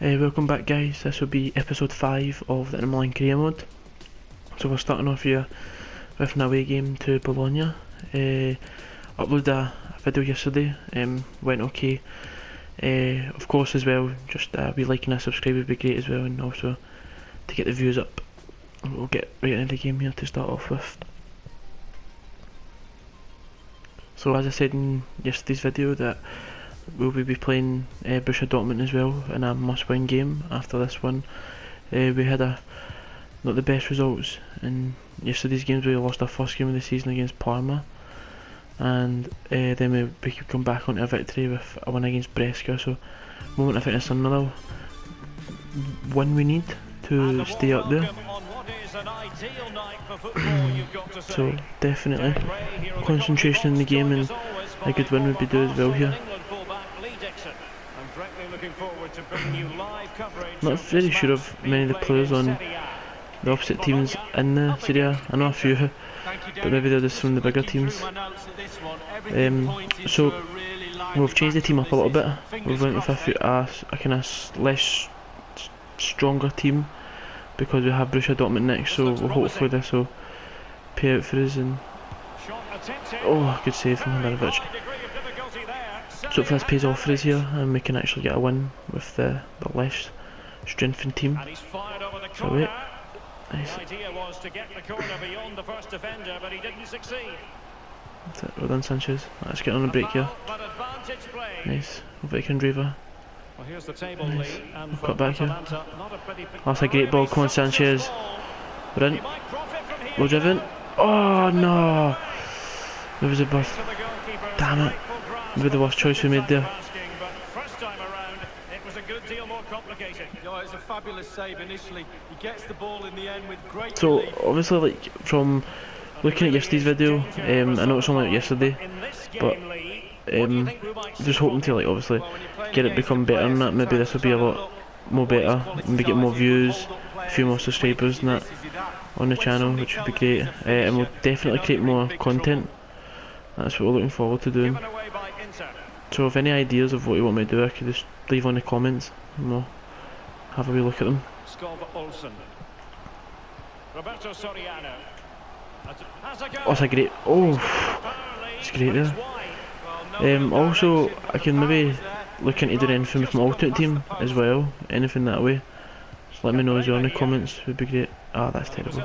Welcome back guys, this will be episode 5 of the Milan Career Mode. So we're starting off here with an away game to Bologna. Uploaded a video yesterday, went okay. Of course as well, just a wee like and a subscribe would be great as well, and also to get the views up. We'll get right into the game here to start off with. So as I said in yesterday's video that we'll be playing Borussia Dortmund as well in a must-win game after this one. We had not the best results in yesterday's games. We lost our first game of the season against Parma, and then we could come back onto a victory with a win against Brescia. So, at the moment I think it's another win we need to stay up there. So definitely concentration in the game, and a good win would be due as well here. Not very sure of many of the players on the opposite teams in the Serie A. I know a few, but maybe they're just from the bigger teams. So we've changed the team up a little bit. We've went with a kind of less stronger team because we have Borussia Dortmund next. So hopefully this will pay out for us. And oh, good save from Handanovic. So if this pays off for us here, and we can actually get a win with the less strengthened team. So wait, nice. That's it, well done Sanchez. Let's get on a break here. Nice, over to Kandreva. Nice, we'll cut back here. That's a great ball, come on Sanchez. We're in, well driven. Oh no! There was a burst. Damn it. Maybe the worst choice we made there. So obviously, like from looking at yesterday's video, I know it's only out yesterday, but just hoping to like obviously get it become better and that. Maybe this will be a lot more better, maybe get more views, a few more subscribers and that on the channel, which would be great. And we'll definitely create more content. That's what we're looking forward to doing. So if any ideas of what you want me to do, I could just leave on the comments and we'll have a wee look at them. Oh, it's a great, it's great there. Also, I can maybe look into doing anything with my alternate team as well, anything that way. Just let me know as well in the comments, would be great. Ah, that's terrible.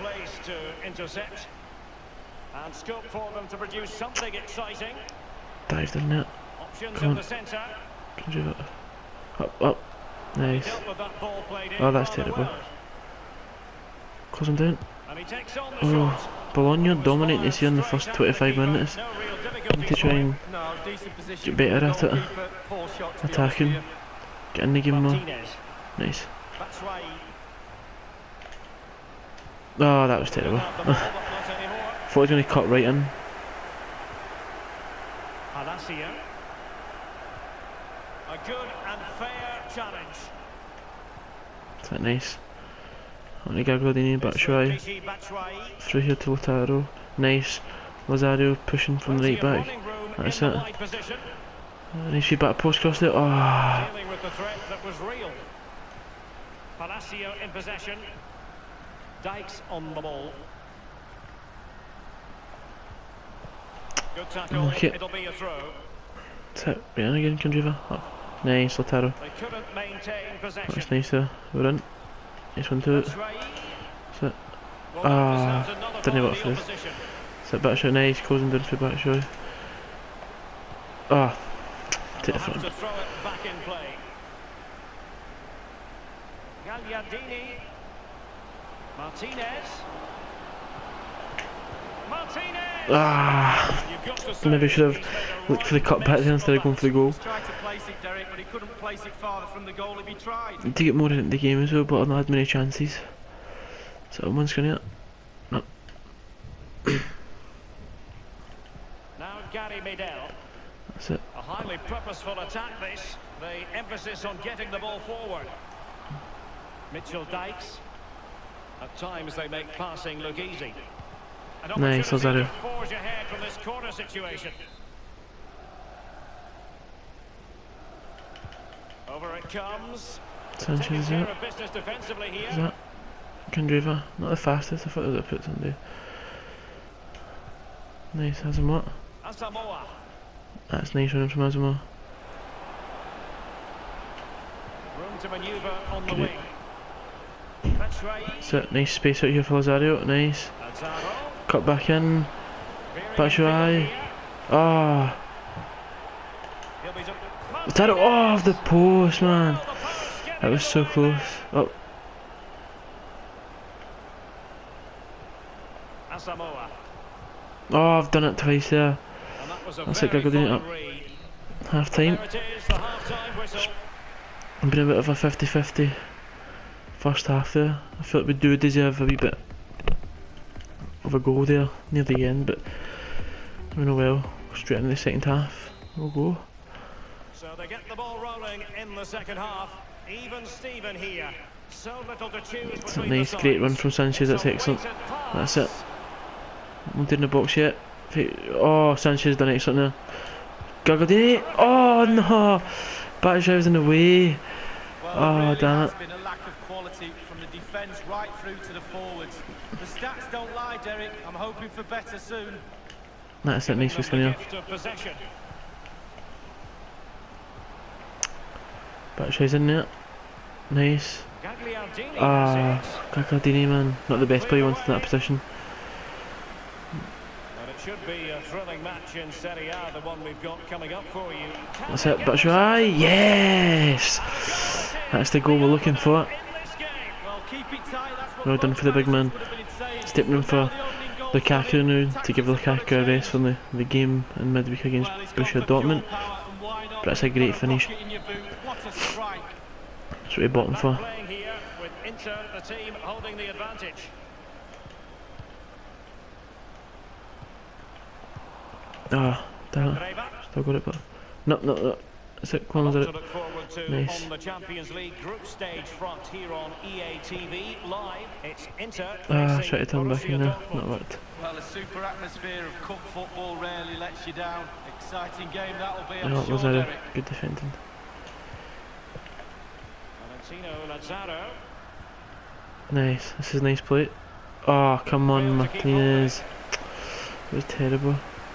Dived in it. Come on. Can you do it? Up. Nice. Oh, that's terrible. Close him down. Oh, Bologna dominating this here in the first 25 minutes. I need to try and get better at it. Attacking. Get in the game more. Nice. Oh, that was terrible. Thought he was going to cut right in. A good and fair challenge. Is that nice? On to Gagliardini, Batshuayi. Through here to Lautaro. Nice. Lazario pushing from the right back. That's it. Nice wee back post cross there. Oh. Palacio in possession. Dykes on the ball. Good tackle. Okay. It'll be a throw. That's it. Right in again, Kandreva. Oh. Nice, Lautaro. That's nice there. We're in. Nice one to it. That's it. Ah, didn't work for this. That's it, Batshuayi. Nice, closing down for Batshuayi. Ah, take the front. Gagliardini. Martinez. Ah, maybe I should have looked for the cut back there instead of going for the goal. Need to get more into the game as well, but I've not had many chances. So one's going to no. Now Gary Medel. That's it. A highly purposeful attack this. The emphasis on getting the ball forward. Mitchell Dykes. At times they make passing look easy. Nice, Lazario. Forge ahead from this corner situation. Over it comes. Sanchez is it? Is that Candreva? Not the fastest, I thought they would have put somebody. Nice, Asamoah. That's nice running from Asamoah. Room to manoeuvre on the wing. That's it, nice space out here for Lazario, nice. Cut back in. Batshuayi. Ah. Lazario off the post, man. That was so close. Oh. Oh, I've done it twice there. That's it, Gagardini up. Half time. I've been a bit of a 50-50 first half there. I feel like we do deserve a wee bit of a goal there near the end, but I know well, straight into the second half, we'll go. So they get the ball rolling in the second half. Even Steven here. So little to choose. It's a nice, great run from Sanchez, that's excellent. That's it. Not in the box yet. Oh, Sanchez done excellent there. Gagardini. Oh no! Batshuayi was in the way. Oh, damn it. Been a lack of quality from the defence right through to the forwards. The stats don't lie, Derek. I'm hoping for better soon. That's it, nice for Skinner. Batshuayi's in there. Nice. Ah, Gagardini, man. Not the best player wanted in that position. Should be a thrilling match in Serie A, the one we've got coming up for you. That's it, Batshuayi, yes! That's the goal we're looking for. Well done for the big man. Stepping in for Lukaku now to give Lukaku a rest from the game in midweek against Borussia Dortmund. But that's a great finish. That's what we bought him for. Ah, damn it. Still got it, but no. Is it Quan's it? Nice. On the Champions League group stage front here on EA TV live. It's Inter. Ah, try to turn back in there. Not worked. Well, a super atmosphere of cup football rarely lets you down. Exciting game that'll be. I'm sure, Lazaro. Good defending. Lazaro. Nice. This is a nice play. Oh, come on, Martinez. It was terrible.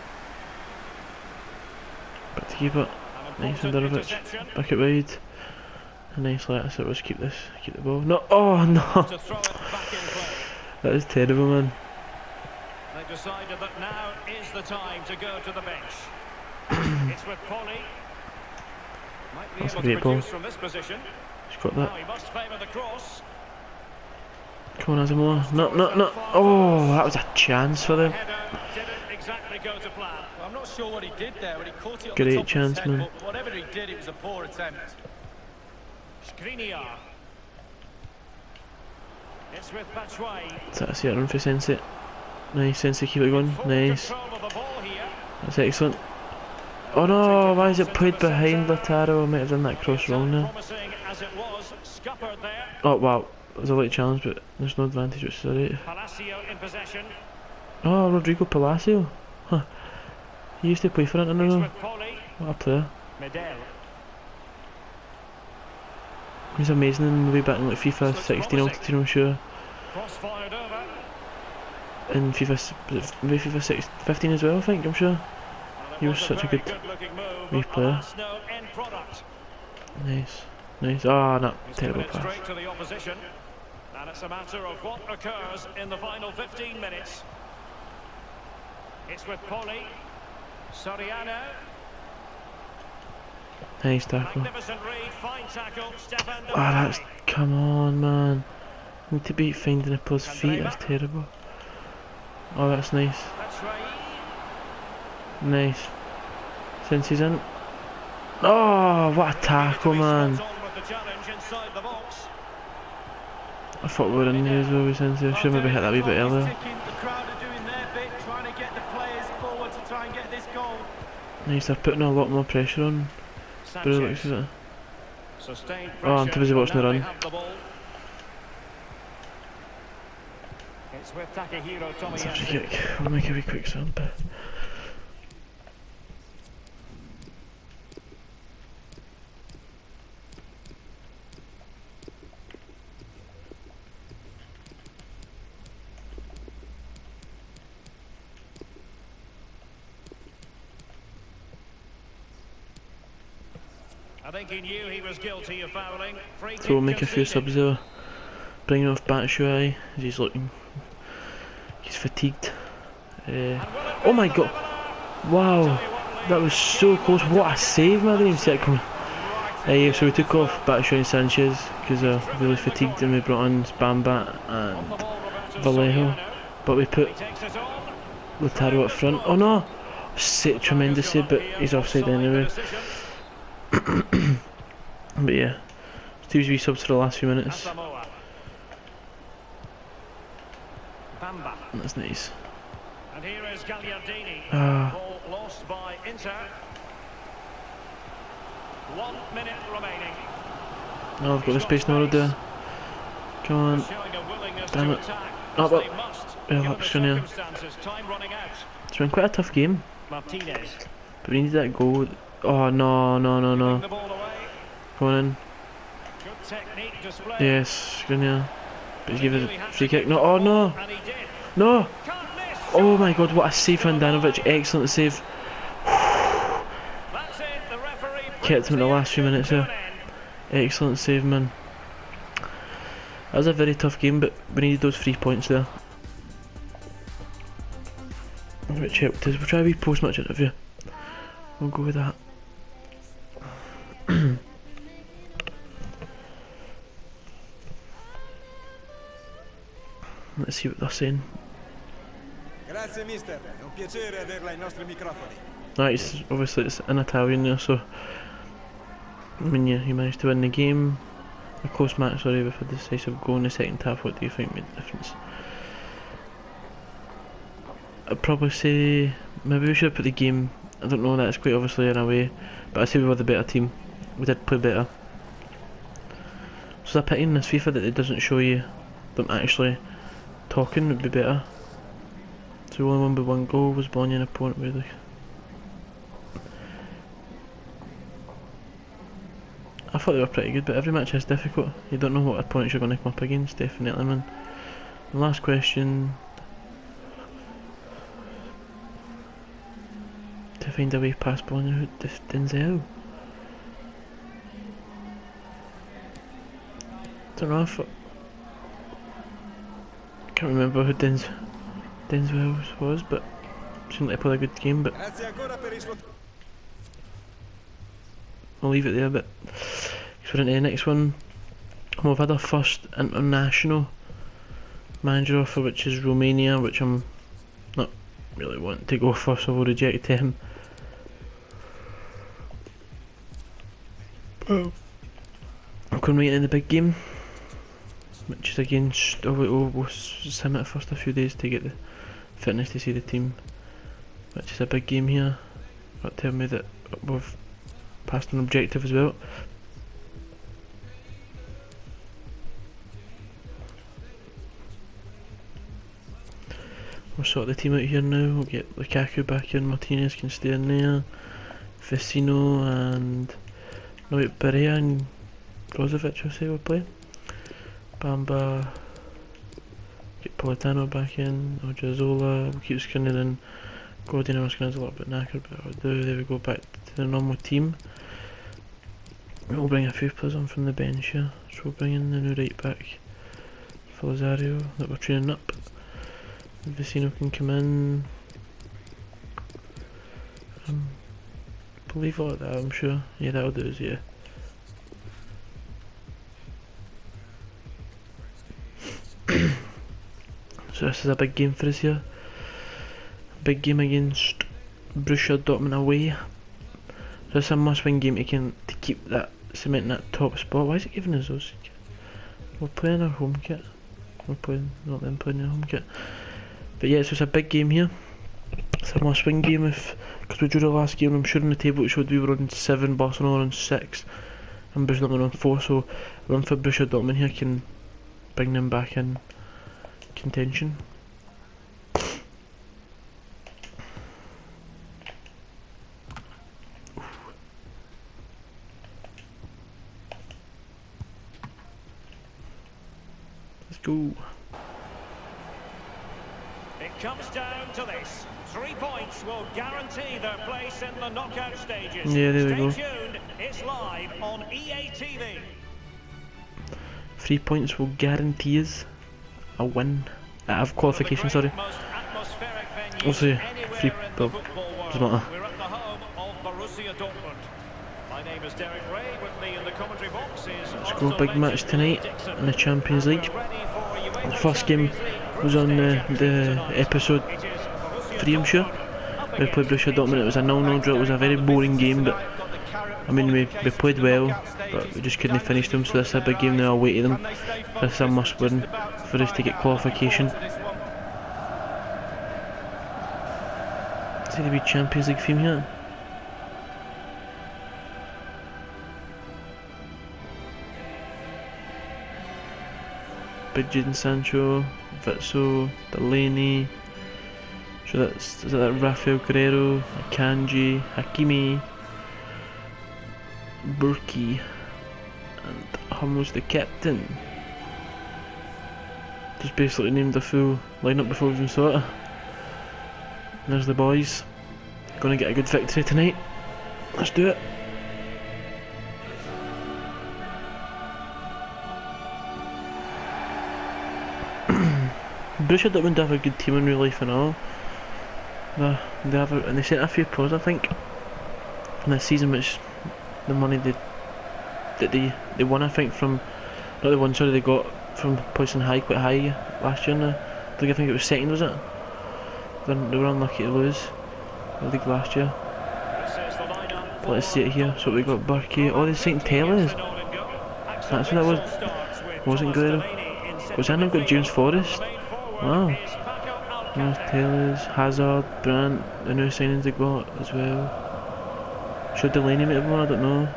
Back to keep it. Nice, Andorovic. Back it wide. A nice let us. Let's keep this. Keep the ball. No. Oh no. That is terrible, man. They decided that now is the time to go to the bench. It's with Polly. Might be That's a able great to ball. produce from this position. He's got that. Now he must favour the cross. Come on, Asamoah. No. Oh, that was a chance for them. Didn't exactly go to plan. I'm not sure what he did there when he caught it on Great the top chance, of his head, man. but whatever he did, it was a poor attempt. Skriniar. It's with Batshuayi. That's it, run for Sensei. Nice, Sensei, keep it going. Nice. That's excellent. Oh no, why is it played behind Lautaro? I might have done that cross wrong there. Oh wow, it was a late challenge, but there's no advantage, which is alright. Oh, Rodrigo Palacio. Huh. He used to play for it, I don't know. What a player. He's amazing in the way back in like FIFA 16 altitude, I'm sure. In FIFA 15 as well, I think, I'm sure. He was such a good wee player. Nice. Ah, no, terrible pass. And it's a matter of what occurs in the final 15 minutes. It's with Polly. Soriano. Nice tackle. Magnificent read, fine tackle. Ah, that's, come on, man. Need to be finding a player's feet, that's terrible. Oh, that's nice. Nice. Since he's in. Oh, what a tackle, man. I thought we were in there as well with Sensei. I should maybe hit that a wee bit earlier. Nice, they're putting a lot more pressure on. Bruno looks at it. Oh, I'm too busy watching the run. It's a free kick. I'll make a wee quick sub. I think he knew he was guilty of fouling. Free So we'll kick make a few conceded. subs there. Bringing off Batshuayi as he's looking. He's fatigued. Oh my god! Wow, that was so close. What a save, man! I didn't even see it coming. So we took off Batshuayi and Sanchez because they're really fatigued, and we brought on Bambat and Vallejo. But we put Lautaro up front. Oh no! Tremendous save, but he's offside anyway. But yeah, 2 wee subs for the last few minutes. That's nice. And here is Gagliardini. Ah. Ball lost by Inter. 1 minute remaining. No, I've got the space now there. Come on. Damn it. Oh, well. Yeah, that's gonna. It's been quite a tough game. Martinez. But we need that goal. Oh no, no, no, no. Come on in. Good technique display. Yes, Skriniar. But he's given a free kick. No, oh no! No! Oh my god, what a save from Handanovic. Excellent save. Kept him in the last few minutes there. Excellent save, man. That was a very tough game, but we needed those 3 points there. Which helped us. We'll try a wee post-match interview. We'll go with that. Let's see what they're saying. Grazie mister, è un piacere averla ai nostri microfoni. Right, obviously it's in Italian there, so I mean, yeah, you managed to win the game. A close match, sorry, with a decisive goal in the second half. What do you think made the difference? I'd probably say maybe we should have put the game. I don't know, that's quite obviously in a way, but I say we were the better team. We did play better. So it's a pity in this FIFA that it doesn't show you them actually talking. Would be better. So we only won by 1 goal. Was Bologna an opponent really? I thought they were pretty good, but every match is difficult. You don't know what opponents you're going to come up against, definitely, man. And last question. To find a way past Bologna, who Denzel? Don't know if can't remember who Denzel was, but seemed like he played a good game, but I'll leave it there. But we're into the next one. We've had our first international manager offer, which is Romania, which I'm not really wanting to go for, so we'll reject him. I'm going right in the big game, which is against, we'll sim it first a few days to get the fitness to see the team, which is a big game here. But tell me that we've passed an objective as well. We'll sort the team out here now. We'll get Lukaku back in, Martinez can stay in there, Vecino and Perea and Brozovic I'll say will play. Bamba, get Politano back in, Odriozola, we'll keep Skriniar in. Gordon, our Skriniar's a little bit knackered, but I'll do. There we go, back to the normal team. We'll bring a few players on from the bench here. So we'll bring in the new right back, Felizario, that we're training up. Vecino can come in. Believe all of that, I'm sure. Yeah, that'll do us, yeah. So this is a big game for us here. A big game against Borussia Dortmund away. So this is a must-win game to keep that cement in that top spot. Why is it giving us those? We're playing our home kit. We're playing, not them playing their home kit. But yeah, so it's a big game here. It's a must-win game because we drew the last game. I'm sure on the table it showed we were on 7, Barcelona on 6, and Borussia Dortmund on 4. So a run for Borussia Dortmund here can bring them back in contention. Let's go. comes down to this. 3 points will guarantee their place in the knockout stages. Yeah, there we go. Stay tuned, it's live on EA TV. 3 points will guarantee us a win. Of qualification, sorry. Also, free. Well, doesn't matter. We're at the home of Borussia Dortmund. My name is Derek Ray. With me in the commentary box is. Let's go, big match tonight in the Champions League. The first game was on the episode 3, I'm sure. We played Borussia Dortmund. It was a 0-0 draw. It was a very boring game, but I mean we played well, but we just couldn't finish them. So this is a big game now away to them. This is a must win for us to get qualification. See the wee Champions League theme here. Big Jadon Sancho, Vitzel, Delaney. So is that Rafael Guerrero, Akanji, Hakimi, Burki, and Hummels the captain. Just basically named the full lineup before we even saw it. And there's the boys. Gonna get a good victory tonight. Let's do it. Borussia Dortmund have a good team in real life and all. They have and they sent a few pros, I think, in this season, which the money they won, I think, from not the one, sorry, they got from placing quite high last year. I think it was second, was it? They were unlucky to lose the league last year. But let's see it here. So we got Burki. Oh, they sent Tellez. That's what that was. Wasn't Guerrero. Was that not got James Forrest? Wow. There's Tellez, Hazard, Brandt, the new signings they got as well. Should Delaney might have won, I don't know.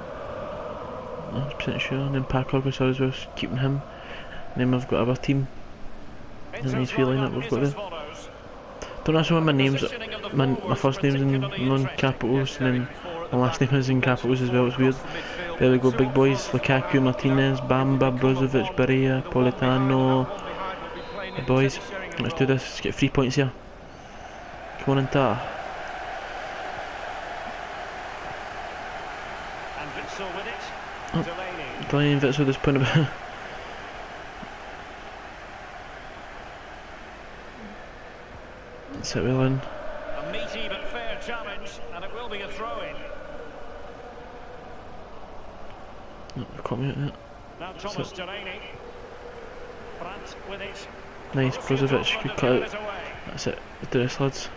Not 100% sure. And then Paco Gasol as well, keeping him. And then we've got our team. And nice wee lineup we've got there. Don't ask me what my name's. My first name's in non-capitals, and then my last name is in capitals as well. It's weird. There we go, big boys. Lukaku, Martinez, Bamba, Brozovic, Berea, Politano. The boys. Let's do this. Let's get 3 points here. Come on, Inter. Oh, Delaney and Vitzel with this point about. That's it, well in. A meaty but fair challenge, and it will be a throw-in. No, caught me at that. Now Thomas Delaney. Brandt with it. Nice, Brozovic, good cut out. That's it, let's do this, lads.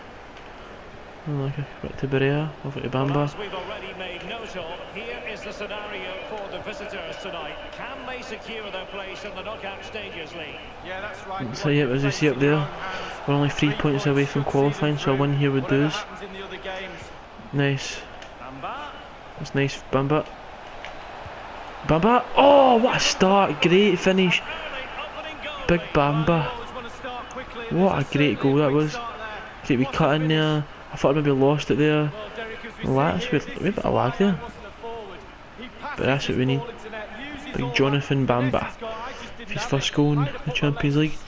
Okay, back to Berea, over to Bamba. As we've already made note of, here is the scenario for the visitors tonight. Can they secure their place in the knockout stages league? Yeah, that's right. So yeah, as you see up there, we're only 3 points away from qualifying, so a win here would do us. Nice. That's nice, Bamba. Bamba! Oh, what a start! Great finish. Big Bamba. What a great goal that was. Great wee cut in there. I thought I maybe lost it there. That's weird. We have a bit of lag there. But that's what we need. Big Jonathan Bamba. His first goal in the Champions League.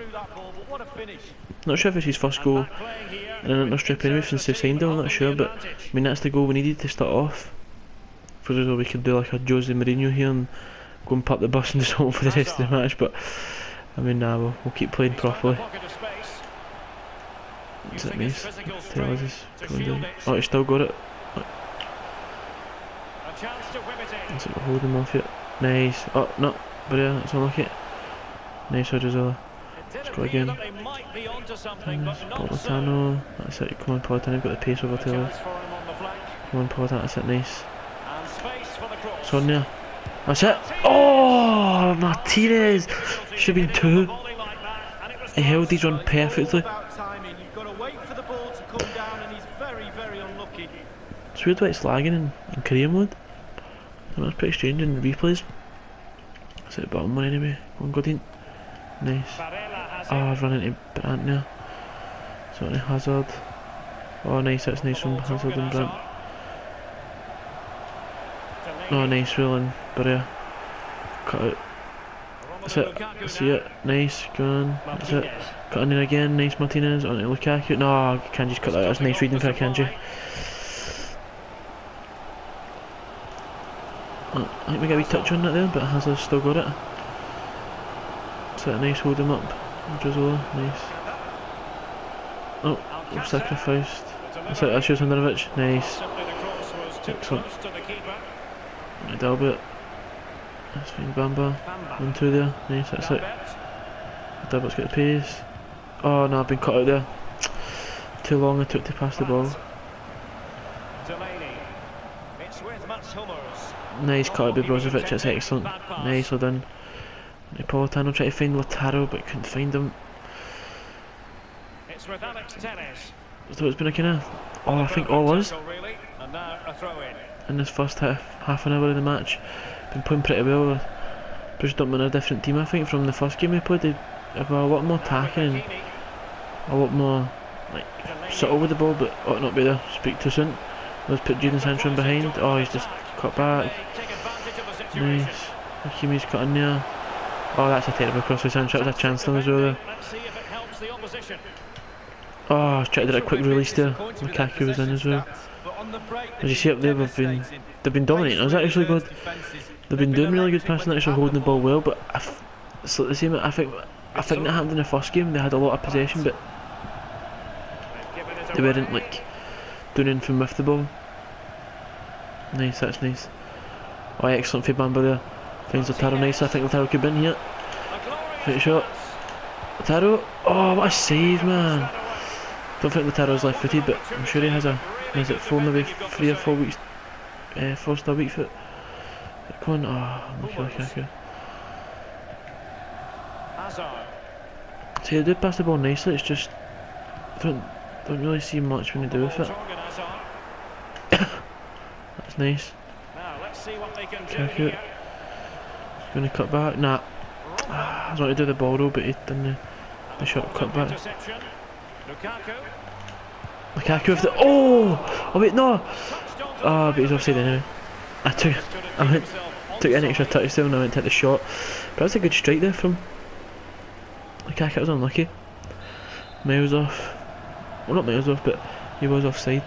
Not sure if it's his first goal in an strip anyway since they've signed him, I'm not sure, but I mean that's the goal we needed to start off. For us, we could do like a Jose Mourinho here and go and park the bus and just hope for the rest of the match, but I mean nah, we'll keep playing properly. Is that nice? Tell us coming down. Oh, he's still got it. That's it, we'll hold him off yet. Nice. Oh, no. But yeah, that's unlucky. Nice, Odrizella. Let's go again. Politano. That's it. Come on, Politano. You've got the pace over Taylor. Come on, Politano. That's it. Nice. Sonia. That's it. Oh, Martinez. Should have been 2. He held his run perfectly. It's weird why it's lagging in career mode. That's pretty strange in the replays. That's it, bottom one anyway. Go on, Godin. Nice. Oh, I've run into Brandt now. So Hazard. Oh, nice, that's nice from Hazard and Brandt. Oh, nice rolling, but yeah. Cut out. That's it. See it. Nice. Go on. That's it. Cut in there again. Nice Martinez. On to Lukaku. No, can't just cut that. That's nice reading for Kanji. Oh, I think we get a wee touch on that there, but Hazard's still got it. That's it. Nice. Hold him up. Drizzle. Nice. Oh, we've sacrificed. That's it. That shows Handanovic. Nice. Excellent. Dalbert. That's fine, Bamba. 1-2 there. Nice, that's it. Dalbert's got the pace. Oh no, I've been cut out there. Too long I took to pass the ball. Nice cut out by Brozovic, that's excellent. Nicely done. Napolitano tried to find Lautaro but couldn't find him. So it's been a kind of, I think all us in this first half an hour of the match. Been playing pretty well. Bruce Dortmund are a different team, I think, from the first game we played. They were a lot more attacking and a lot more like subtle with the ball, but ought not be there. Speak too soon. Let's put Jadon Sancho in behind. Oh, he's just cut back. Nice. Hakimi's cut in there. Oh, that's a terrible cross with Sancho. That was a chance to him as well there. Oh, I was trying to do a quick release there. Lukaku was in as well. As you see up there, they've been dominating. It was actually good. They've been doing really good passing, actually holding the ball well. But it's like the same. I think that happened in the first game. They had a lot of possession, but they weren't like doing anything with the ball. Nice, that's nice. Oh, excellent for Bamba there. Finds Lautaro nice. I think Lautaro could be in here. Great shot. Lautaro. Oh, what a save, man. Don't think Lautaro's left-footed, but I'm sure he has a. Is it 3 or 4 weeks? 4-star weak foot. Come on, oh, Lukaku. See, they did pass the ball nicely. It's just don't really see much when they do with it. That's nice. Lukaku. Going to cut back. Nah. I was wanting to do the ball roll, but he done the shot cut back. Lukaku with the oh wait, no. Oh, but he's offside anyway. I took an extra touch there and I went to hit the shot. But that's a good strike there from Lukaku. Was unlucky. Miles off. Well, not miles off, but he was offside.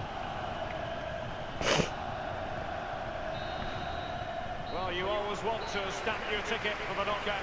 Well, you always want to stamp your ticket for the knockout.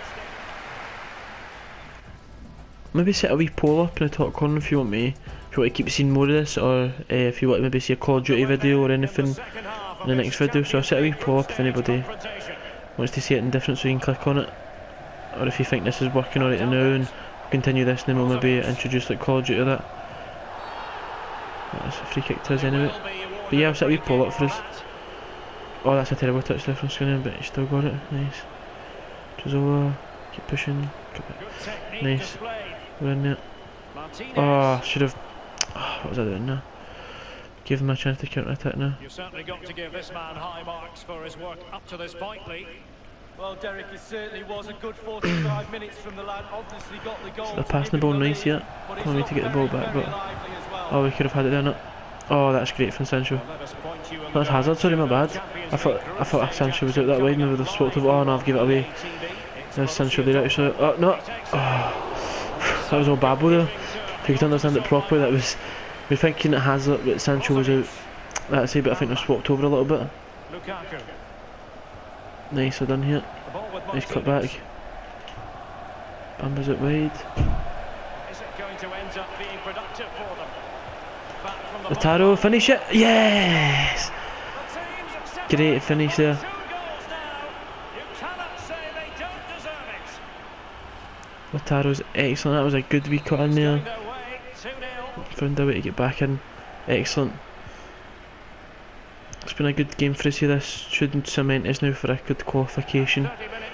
Maybe set a wee poll up in the top corner if you want to keep seeing more of this, or if you want to maybe see a Call of Duty video or anything in the next video. So I'll set a wee poll up if anybody wants to see it in different, so you can click on it, or if you think this is working alright now and we'll continue this, and then we'll maybe introduce like Call of Duty or that. That's a free kick to us anyway. But yeah, I'll set a wee poll up for us. Oh, that's a terrible touch there from Skinner, but he still got it. Nice. Drizzle, keep pushing. Nice. We're in it. Oh, should have. Oh, what was I doing now? Give him a chance to counter attack now. You've certainly got to give this man high marks for his work up to this point, Lee. Well, Derek, it certainly was a good 45 minutes from the lad. Obviously got the goal. So they're passing the ball nice here. Can't wait to get the ball back, but oh, we could have had it there. Not. Oh, that's great from Sancho. That's Hazard. Sorry, my bad. I thought Sancho was out that way. Maybe they've swapped over. Oh no, I've given it away. There's Sancho there actually. Oh no. Oh, that was all babble there. If you could understand it properly, that was. We're thinking that Hazard, but Sancho was out. That's it, but I think they've swapped over a little bit. Nice, well done here. Nice cut back. Bamba's out wide. Is it going to end up being productive for them? Lautaro, finish it! Yes! Great finish there. Lautaro's excellent. That was a good wee cut in there. Found a way to get back in. Excellent. It's been a good game for us here. This shouldn't cement us now for a good qualification.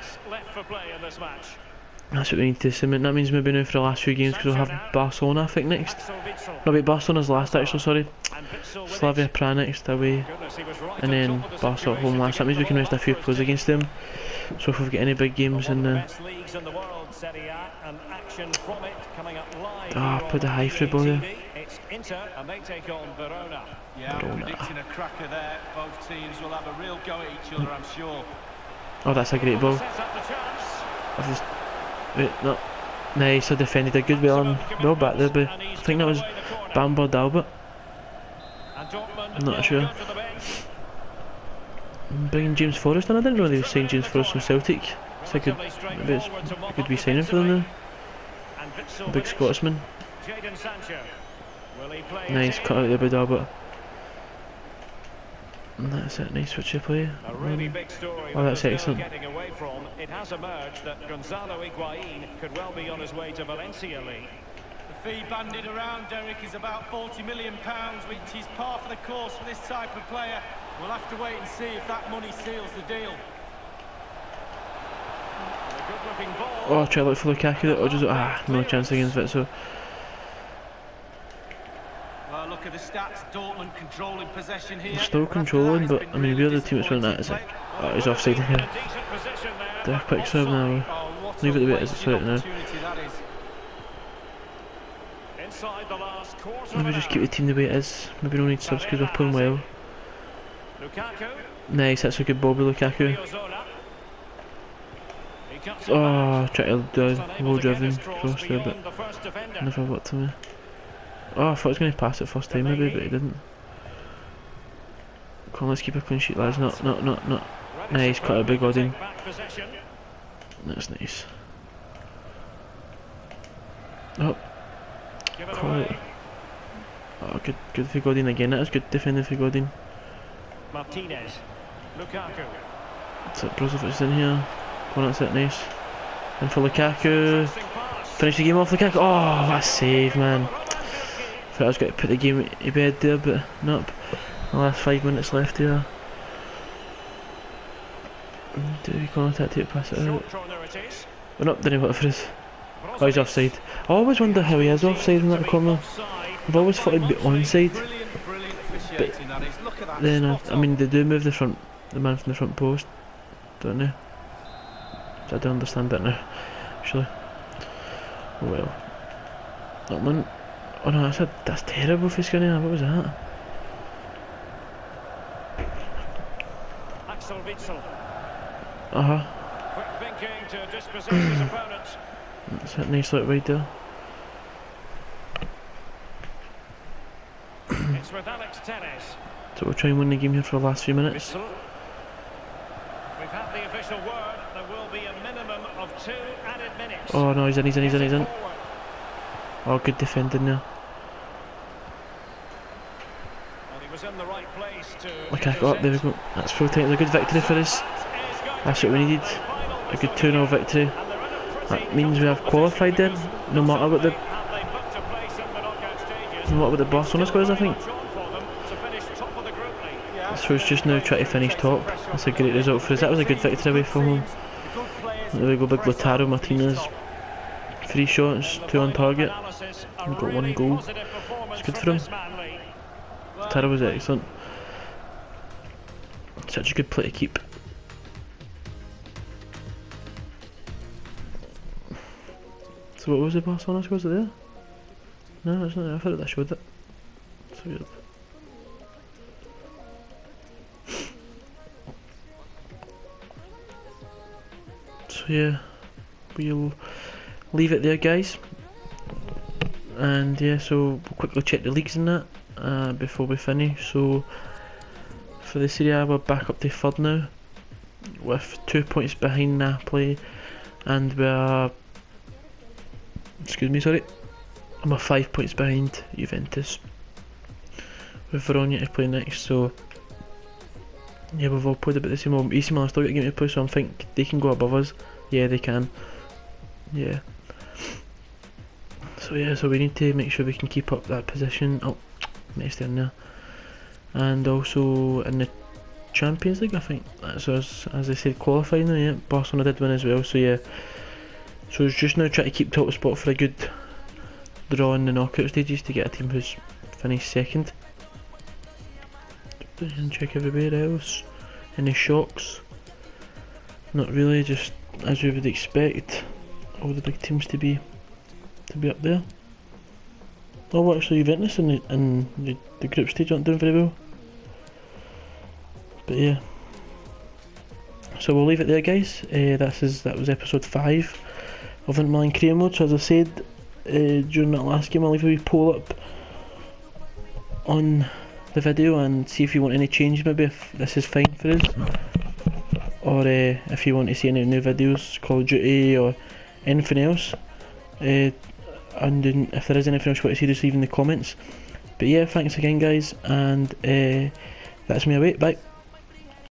That's what we need to cement. That means maybe now for the last few games, because we'll have Barcelona, I think, next. No, wait, Barcelona's last actually, sorry. Slavia Prague next away, and then Barca at home last. That means we can rest a few players against them. So if we've got any big games in the... Ah, put the high free ball there. Yeah, I'm predicting a cracker there. Both teams will have a real go at each other, I'm sure. Oh, that's a great ball. I've just... Wait, no. Nice, I defended a good well back there, but I think that was Bamber Dalbert. I'm not sure. Bringing James Forrest in, I didn't know they were saying James Forrest from Celtic. It's maybe it's a good wee signing for them now. Big Scotsman. Nice cut out there by Dalbert. And that's it, nice switch of play. Oh, that's excellent. It has emerged that Gonzalo Higuain could well be on his way to Valencia League. The fee bandied around, Derek, is about £40 million, which is par for the course for this type of player. We'll have to wait and see if that money seals the deal. Oh, try to look for Lukaku, or just no chance against it. So. Well, look at the stats. Dortmund controlling possession here. We're still controlling, but I mean, we're the team that's winning that. Is it? Oh, he's offside here. They're quick serve now. Leave it the way it is. It's right now. Maybe just keep the team the way it is. Maybe we don't need subs because we're playing well. Nice, that's a good ball by Lukaku. Oh, try to do low driven cross there, but never worked to me. Oh, I thought he was going to pass it first time maybe, but he didn't. Come on, let's keep a clean sheet, lads. Not. Nice, cut a big Godin. That's nice. Oh, call it. Oh, good for Godin again. That was good defending for Godin. Martinez, Lukaku. That's it, Brozovic's in here. Oh, that's it, nice. And for Lukaku. Finish the game off Lukaku. Oh, what a save, man. I thought I was going to put the game to bed there, but nope. The last 5 minutes left here. Do we contact it, pass it out? Oh, no, didn't work for us. Oh, he's offside. I always wonder how he is offside in that corner. I've always thought he'd be onside. But then, I mean, they do move the man from the front post, don't they? So I don't understand that now, actually. Oh well. That one. Oh no, that's terrible for Skinner. What was that? Quick thinking to dispossess his opponents. That's a nice little ride there. It's with Alex Telles. So we'll try and win the game here for the last few minutes. We've had the official word. There will be a minimum of 2 added minutes. Oh no, he's in. Oh, good defending there. And he was in the right place to. Okay, there we go. That's full time. It's a good victory for us. That's what we needed. A good 2-0 victory. That means we have qualified then, no matter what the Barcelona score is, I think. So it's just now trying to finish top. That's a great result for us. That was a good victory away from home. There we go, big Lautaro Martinez. 3 shots, 2 on target. We've got 1 goal. It's good for him. Lautaro was excellent. Such a good play to keep. So what was the Barcelona score? Was it there? No, it's not there. I thought that showed it. So weird. So yeah, we'll leave it there, guys. And yeah, so we'll quickly check the leagues and that before we finish. So for the Serie A, we're back up to 3rd now, with 2 points behind Napoli, and we're I'm 5 points behind Juventus, with Verona to play next. So yeah, we've all played about the same. Well, AC Milan still got a game to play, so I think they can go above us. Yeah, they can. Yeah. So yeah, so we need to make sure we can keep up that position. Oh, messed in there. And also in the Champions League, I think that's us, as I said, qualifying now. Yeah, Barcelona did win as well. So yeah. So it's just now trying to keep top spot for a good draw in the knockout stages to get a team who's finished 2nd. And check everywhere else. Any shocks? Not really, just as we would expect all the big teams to be up there. Oh, actually Juventus in the group stage aren't doing very well. But yeah. so we'll leave it there, guys. That was episode 5 of Milan Career Mode. So as I said during that last game, I'll leave a wee poll up on the video and see if you want any change, maybe if this is fine for us, or if you want to see any new videos, Call of Duty or anything else, and then if there is anything else you want to see, just leave in the comments. But yeah, thanks again, guys, and that's me away. Bye.